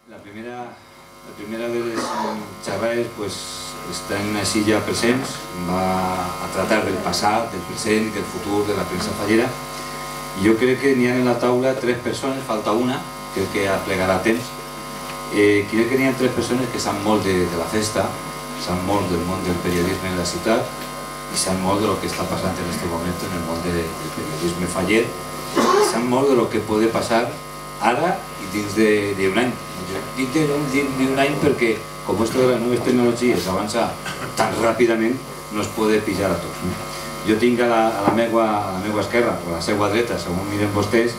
La primera de les xerrades està en una silla presents, va a tratar del passat, del present i del futur de la premsa fallera. I jo crec que n'hi ha en la taula 3 persones, falta una, crec que aplegarà a temps. Crec que n'hi ha 3 persones que saben molt de la festa, saben molt del món del periodisme en la ciutat i saben molt de lo que està passant en aquest moment en el món del periodisme faller i saben molt de lo que pot passar ara i dins d'un any. Dic d'un any perquè, com esto de les noves tecnologies avança tan ràpidament, no es pot pillar a tots. Jo tinc a la meva esquerra, o a la seva dreta, segons miren vostès,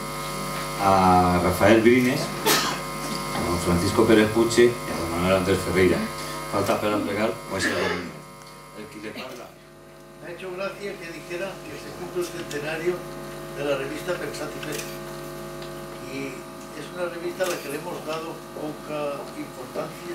a Rafael Brines, a don Francisco Pérez Puche i a don Manuel Andrés Ferreira. Falta per plegar, o així el qui le parla. Me ha hecho gracia que dijera que se cumple el centenario de la revista Pensate. Y es una revista a la que le hemos dado poca importancia.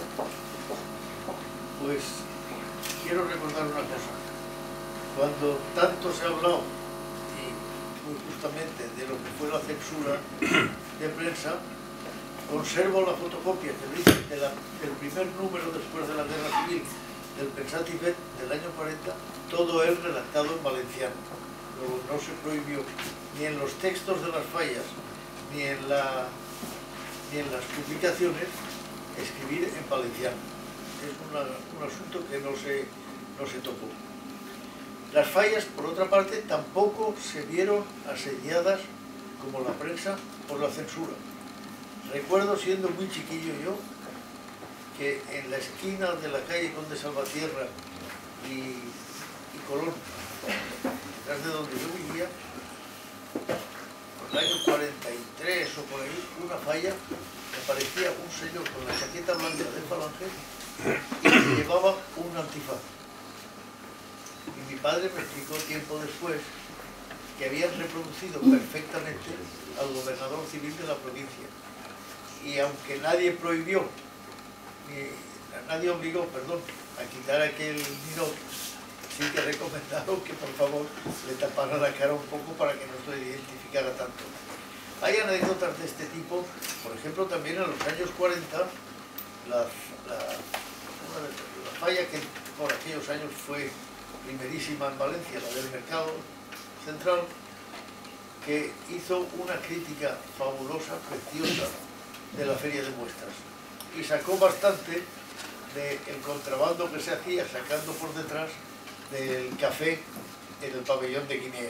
Pues quiero recordar una cosa. Cuando tanto se ha hablado, y muy justamente, de lo que fue la censura de prensa, conservo la fotocopia que me hice del primer número después de la Guerra Civil del Pensat i Fet del año 40, todo él redactado en valenciano. Luego no se prohibió ni en los textos de las fallas ni en las publicaciones escribir en valenciano. Es un asunto que no se tocó. Las fallas, por otra parte, tampoco se vieron asediadas como la prensa por la censura. Recuerdo, siendo muy chiquillo yo, que en la esquina de la calle Conde Salvatierra y Colón, detrás de donde yo vivía, por el año 43 o por ahí, una falla, me aparecía un señor con la chaqueta blanca de Falange y que llevaba un antifaz. Y mi padre me explicó tiempo después que habían reproducido perfectamente al gobernador civil de la provincia. Y aunque nadie prohibió, nadie obligó, a quitar aquel ninot, sí que recomendaron que por favor le tapara la cara un poco para que no se le identificara tanto. Hay anécdotas de este tipo, por ejemplo también en los años 40, la falla que por aquellos años fue primerísima en Valencia, la del Mercado Central, que hizo una crítica fabulosa, preciosa, de la feria de muestras. Y sacó bastante del contrabando que se hacía, sacando por detrás del café en el pabellón de Guinea.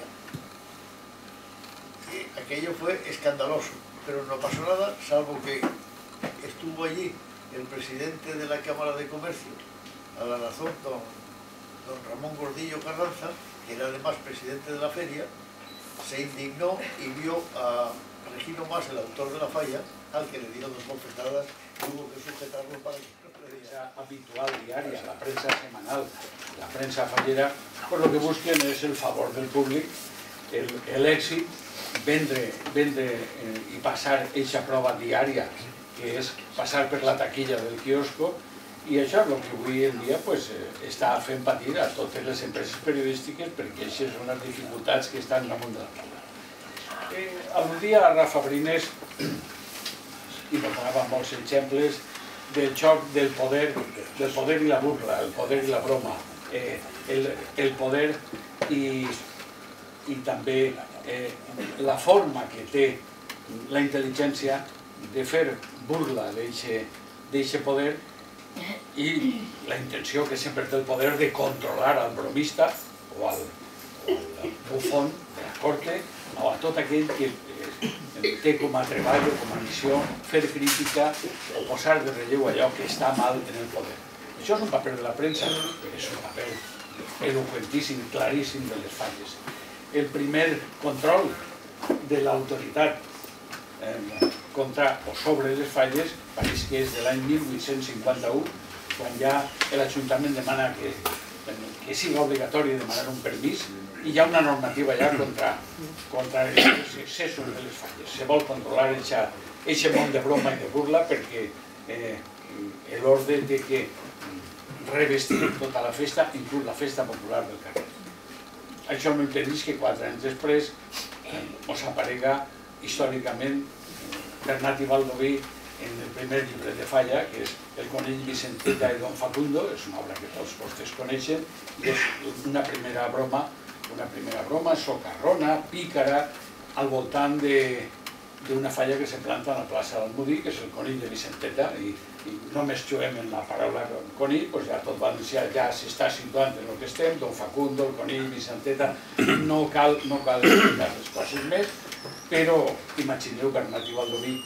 Y aquello fue escandaloso, pero no pasó nada, salvo que estuvo allí el presidente de la Cámara de Comercio, a la razón don Ramón Gordillo Carranza, que era además presidente de la feria, se indignó y vio a Regino Mas, el autor de la falla, al que le dio 2 bofetadas y hubo que sujetarlo para que no le diera. Habitual, diaria, la prensa semanal, la prensa fallera, pues lo que busquen es el favor del públic, el èxit, vendre i passar eixa prova diària, que és passar per la taquilla del quiosco, i això és el que avui en dia està fent patir a totes les empreses periodístiques perquè aquestes són les dificultats que estan damunt de la taula. Al·ludia a Rafa Brines i donava molts exemples del xoc del poder i la burla, el poder i la broma, el poder i també la forma que té la intel·ligència de fer burla d'aquest poder i la intenció que sempre té el poder de controlar al bromista o al bufón de la corte o a tot aquell que té com a treball o com a missió fer crítica o posar de relleu allò que està mal en el poder. Això és un paper de la premsa, és un paper elocuentíssim, claríssim de les falles. El primer control de l'autoritat contra o sobre les falles pareix que és de l'any 1851, quan ja l'Ajuntament demana que sigui obligatori demanar un permís i hi ha una normativa ja contra els excessos de les falles. Se vol controlar aquest món de broma i de burla perquè l'ordre de que revestir tota la festa, inclús la festa popular del carrer. Això no impedeix que 4 anys després ens aparega històricament Bernat i Baldoví en el primer llibre de Falla, que és El conill Vicenteta i Don Facundo, és una obra que tots vostès coneixen, i és una primera broma socarrona, pícara, al voltant d'una falla que se planta a la plaça d'Almudí, que és el conill de Vicenteta, i només juguem en la paraula conill, doncs ja tot valencià ja s'està situant en el que estem, Don Facundo, el conill, Vicenteta, no cal explicar les coses més, però imagineu que Arnat i Baldoví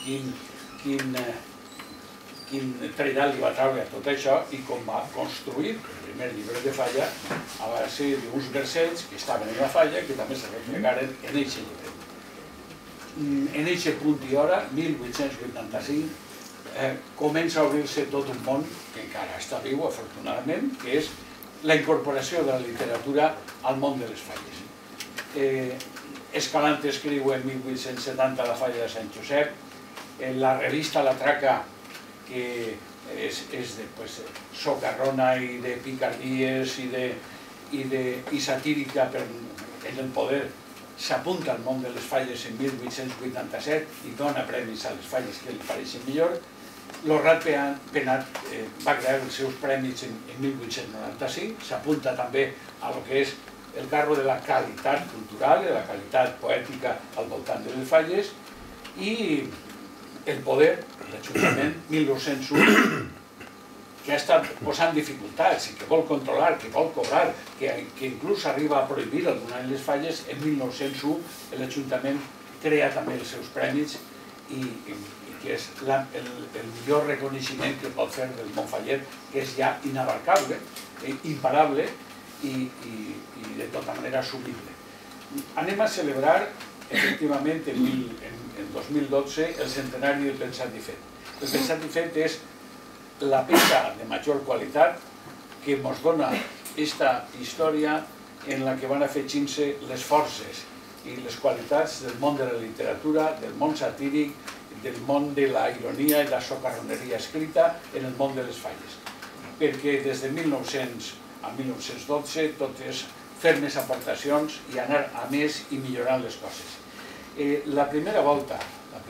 quin trellat li va treure a tot això i com va construir el primer llibre de Falla a base d'uns versets que estaven en la falla i que també se replegaren en aquest llibre. En aquest punt i hora, 1885, comença a obrir-se tot un món que encara està viu, afortunadament, que és la incorporació de la literatura al món de les falles. Escalante escriu en 1870 La falla de Sant Josep, la revista La Traca, que és de socarrona i de picardies i satírica en el poder, s'apunta al món de les falles en 1887 i dona premis a les falles que li pareixen millor. L'Horrat Penat va crear els seus premis en 1895, s'apunta també a lo que és el carro de la qualitat cultural, de la qualitat poètica al voltant de les falles, i el poder, l'Ajuntament, 1901, que ha estat posant dificultats i que vol controlar, que vol cobrar, que inclús arriba a prohibir alguna de les falles, en 1901 l'Ajuntament crea també els seus premis i que és el millor reconeixement que pot fer del món faller, que és ja inabarcable, imparable i de tota manera assumible. Anem a celebrar, efectivament, en 2012, el centenari del Pensat i Fet. El Pensat i Fet és la peça de major qualitat que ens dona aquesta història en la que van afegint-se les forces i les qualitats del món de la literatura, del món satíric, del món de la ironia i la socarroneria escrita en el món de les falles. Perquè des de 1900 a 1912 tot és fer més aportacions i anar a més i millorant les coses. La primera volta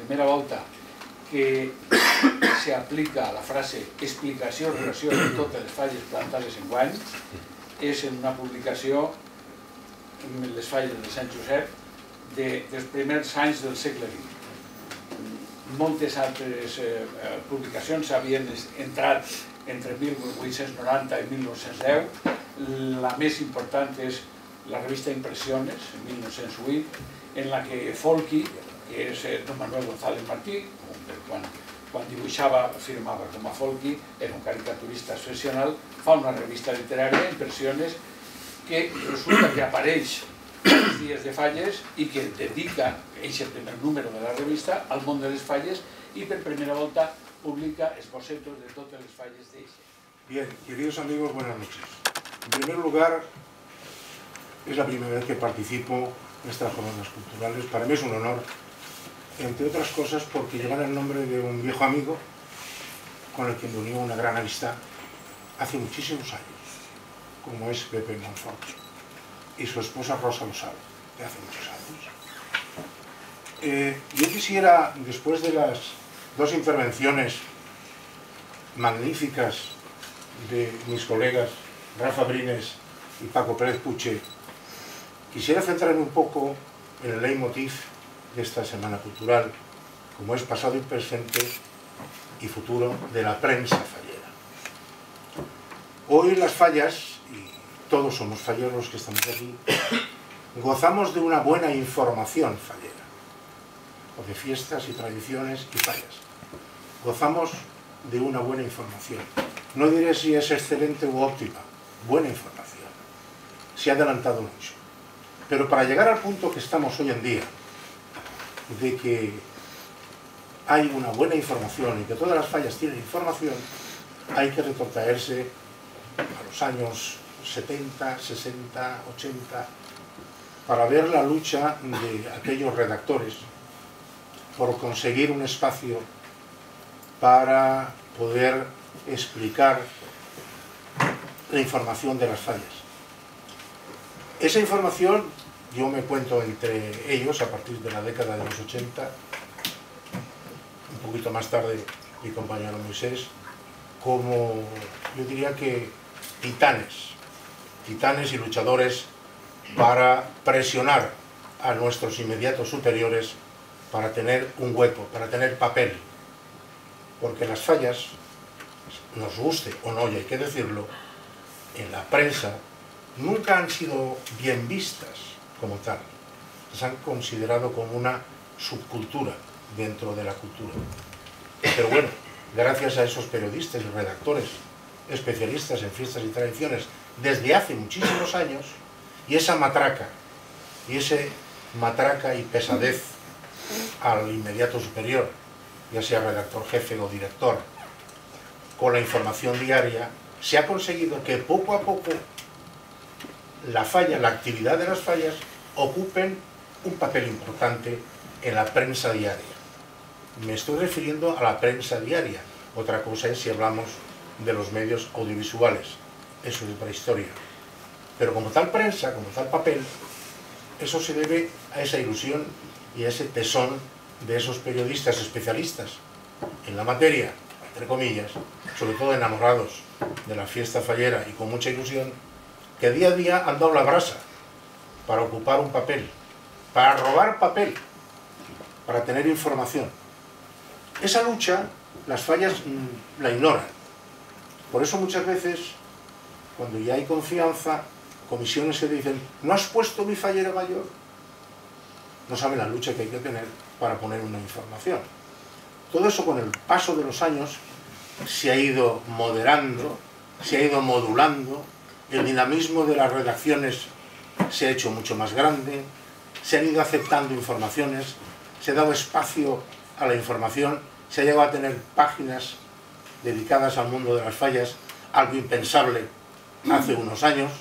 que s'aplica a la frase explicació i relació de totes les falles plantades enguany és en una publicació en les falles de Sant Josep dels primers anys del segle XX. Moltes altres publicacions havien entrat entre 1890 i 1910. La més important és la revista Impressiones, en 1908, en la que Folky, que és don Manuel González Martí, quan dibuixava firmava com a Folky, era un caricaturista excepcional, fa una revista literària, Impressiones, que resulta que apareix els dies de falles i que dedica aquest primer número de la revista al món de les falles y per primera volta publica esbocetos de todas las falles de ella. Bien, queridos amigos, buenas noches. En primer lugar, es la primera vez que participo en estas jornadas culturales. Para mí es un honor, entre otras cosas porque llevan el nombre de un viejo amigo con el que me unió una gran amistad hace muchísimos años, como es Pepe Monfort, y su esposa Rosa lo sabe, de hace muchos años. Yo quisiera, después de las dos intervenciones magníficas de mis colegas Rafa Brines y Paco Pérez Puche, quisiera centrarme un poco en el leitmotiv de esta Semana Cultural, como es pasado y presente y futuro de la prensa fallera. Hoy las fallas, y todos somos falleros que estamos aquí, gozamos de una buena información fallera, o de fiestas y tradiciones y fallas. Gozamos de una buena información. No diré si es excelente u óptima, buena información. Se ha adelantado mucho. Pero para llegar al punto que estamos hoy en día, de que hay una buena información y que todas las fallas tienen información, hay que retrotraerse a los años 70, 60, 80, para ver la lucha de aquellos redactores por conseguir un espacio para poder explicar la información de las fallas. Esa información, yo me cuento entre ellos a partir de la década de los 80, un poquito más tarde mi compañero Moisés, como, yo diría que titanes y luchadores para presionar a nuestros inmediatos superiores para tener un hueco, para tener papel. Porque las fallas, nos guste o no, y hay que decirlo, en la prensa nunca han sido bien vistas como tal. Se han considerado como una subcultura dentro de la cultura. Pero bueno, gracias a esos periodistas y redactores especialistas en fiestas y tradiciones desde hace muchísimos años, y esa matraca y pesadez al inmediato superior, ya sea redactor jefe o director, con la información diaria, se ha conseguido que poco a poco la actividad de las fallas ocupen un papel importante en la prensa diaria. Me estoy refiriendo a la prensa diaria. Otra cosa es si hablamos de los medios audiovisuales. Eso es otra historia. Pero como tal prensa, como tal papel, eso se debe a esa ilusión y a ese tesón de esos periodistas especialistas en la materia, entre comillas, sobre todo enamorados de la fiesta fallera y con mucha ilusión, que día a día han dado la brasa para ocupar un papel, para robar papel, para tener información. Esa lucha, las fallas la ignoran. Por eso muchas veces, cuando ya hay confianza, comisiones se dicen, ¿no has puesto mi fallera mayor? No saben la lucha que hay que tener para poner una información. Todo eso con el paso de los años se ha ido moderando, se ha ido modulando, el dinamismo de las redacciones se ha hecho mucho más grande, se han ido aceptando informaciones, se ha dado espacio a la información, se ha llegado a tener páginas dedicadas al mundo de las fallas, algo impensable hace unos años,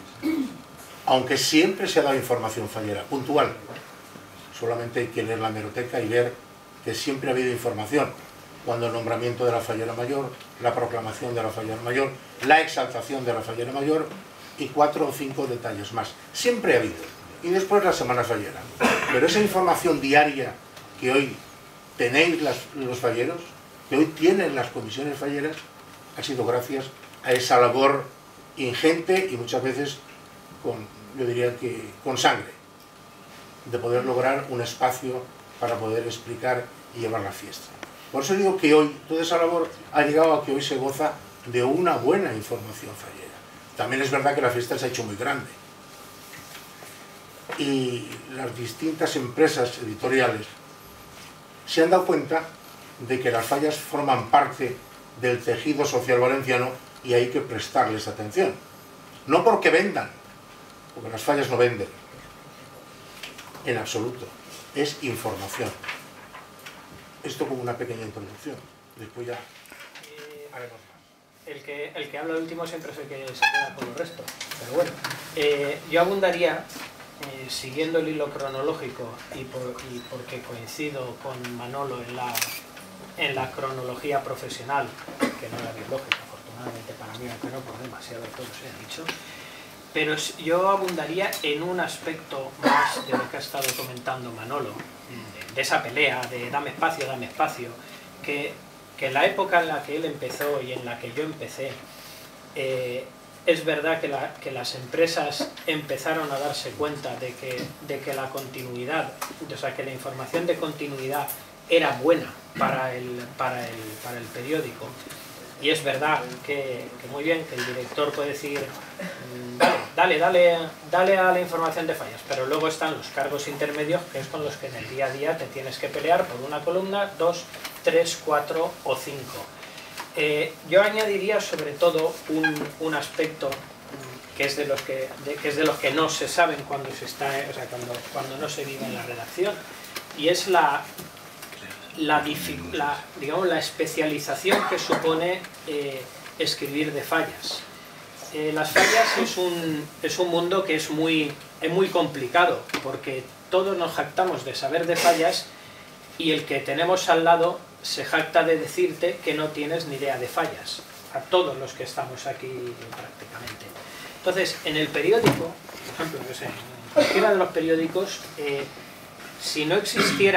aunque siempre se ha dado información fallera, puntual. Solamente hay que leer la hemeroteca y ver que siempre ha habido información, cuando el nombramiento de la fallera mayor, la proclamación de la fallera mayor, la exaltación de la fallera mayor y 4 o 5 detalles más. Siempre ha habido. Y después la semana fallera. Pero esa información diaria que hoy tenéis los falleros, que hoy tienen las comisiones falleras, ha sido gracias a esa labor ingente y muchas veces yo diría que con sangre, de poder lograr un espacio para poder explicar y llevar la fiesta. Por eso digo que hoy toda esa labor ha llegado a que hoy se goza de una buena información fallera. También es verdad que la fiesta se ha hecho muy grande. Y las distintas empresas editoriales se han dado cuenta de que las fallas forman parte del tejido social valenciano y hay que prestarles atención. No porque vendan, porque las fallas no venden, en absoluto. Es información. Esto como una pequeña introducción. Después ya haremos más. El que habla último siempre es el que se queda con los restos. Pero bueno, yo abundaría, siguiendo el hilo cronológico y porque coincido con Manolo en la cronología profesional, que no era biológica, afortunadamente para mí, aunque no por demasiado, todo se ha dicho. Pero yo abundaría en un aspecto más de lo que ha estado comentando Manolo, de esa pelea de dame espacio, que en la época en la que él empezó y en la que yo empecé, es verdad que las empresas empezaron a darse cuenta de que la continuidad, o sea, que la información de continuidad era buena para el periódico. Y es verdad que muy bien, que el director puede decir, dale a la información de fallas, pero luego están los cargos intermedios, que es con los que en el día a día te tienes que pelear por una columna, 2, 3, 4 o 5. Yo añadiría sobre todo un aspecto que es de los que no se saben cuando se está, o sea, cuando no se vive en la redacción, y es digamos, la especialización que supone escribir de fallas. Las fallas es un mundo que es muy complicado, porque todos nos jactamos de saber de fallas y el que tenemos al lado se jacta de decirte que no tienes ni idea de fallas, a todos los que estamos aquí prácticamente. Entonces, en el periódico, por ejemplo, no sé, en cualquiera de los periódicos, si no existiera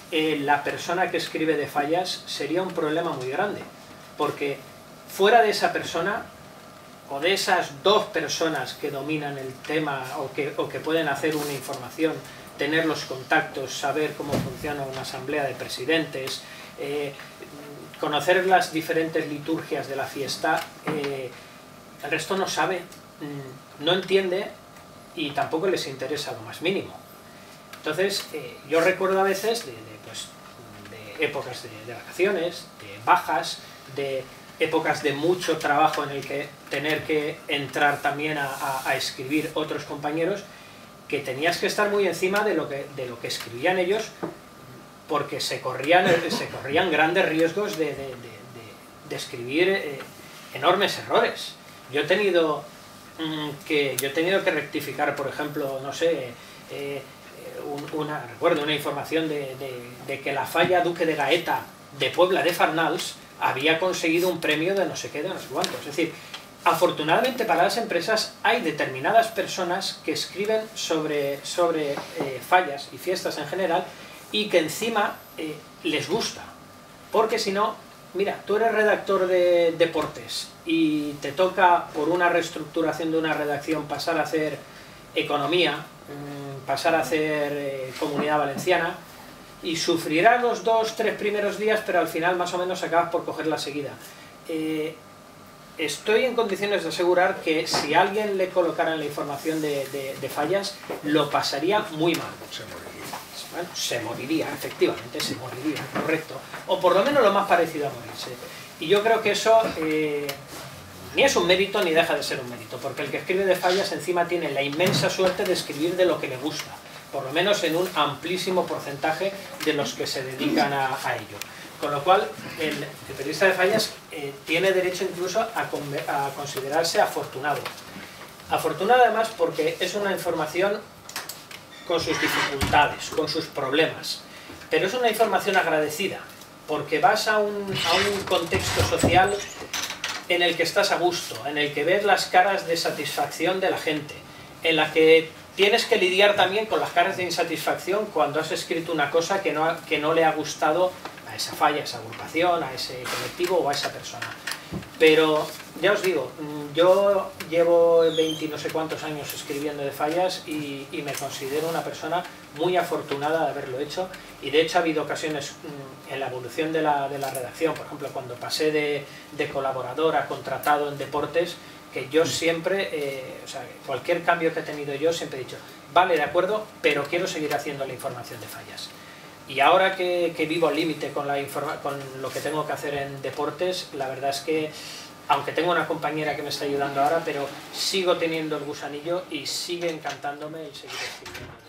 la persona que escribe de fallas sería un problema muy grande, porque fuera de esa persona, o de esas dos personas que dominan el tema o que pueden hacer una información, tener los contactos, saber cómo funciona una asamblea de presidentes, conocer las diferentes liturgias de la fiesta, el resto no sabe, no entiende y tampoco les interesa lo más mínimo. Entonces, yo recuerdo a veces de épocas de vacaciones, de bajas, de épocas de mucho trabajo en el que tener que entrar también a escribir otros compañeros, que tenías que estar muy encima de lo que escribían ellos, porque se corrían grandes riesgos de escribir enormes errores. Yo he tenido que rectificar, por ejemplo, no sé, recuerdo una información de que la falla Duque de Gaeta de Puebla de Farnals había conseguido un premio de no sé qué, de no sé cuánto. Es decir, afortunadamente para las empresas hay determinadas personas que escriben sobre fallas y fiestas en general y que encima les gusta. Porque si no, mira, tú eres redactor de deportes y te toca por una reestructuración de una redacción pasar a hacer economía, pasar a hacer comunidad valenciana, y sufrirás los 2-3 primeros días, pero al final más o menos acabas por coger la seguida. Estoy en condiciones de asegurar que si alguien le colocaran la información de fallas, lo pasaría muy mal. Se moriría. Bueno, se moriría, efectivamente, se moriría, correcto. O por lo menos lo más parecido a morirse. Y yo creo que eso ni es un mérito ni deja de ser un mérito, porque el que escribe de fallas encima tiene la inmensa suerte de escribir de lo que le gusta, por lo menos en un amplísimo porcentaje de los que se dedican a ello. Con lo cual, el periodista de fallas tiene derecho incluso a considerarse afortunado. Afortunado además porque es una información con sus dificultades, con sus problemas, pero es una información agradecida, porque vas a un contexto social en el que estás a gusto, en el que ves las caras de satisfacción de la gente, en la que tienes que lidiar también con las caras de insatisfacción cuando has escrito una cosa que no le ha gustado a esa falla, a esa agrupación, a ese colectivo o a esa persona. Pero ya os digo, yo llevo 20 no sé cuántos años escribiendo de fallas y me considero una persona muy afortunada de haberlo hecho, y de hecho ha habido ocasiones en la evolución de la redacción, por ejemplo cuando pasé de colaborador a contratado en deportes, que yo siempre, o sea, cualquier cambio que he tenido yo siempre he dicho, vale, de acuerdo, pero quiero seguir haciendo la información de fallas. Y ahora que vivo al límite con lo que tengo que hacer en deportes, la verdad es que, aunque tengo una compañera que me está ayudando ahora, pero sigo teniendo el gusanillo y sigue encantándome el seguir escribiendo.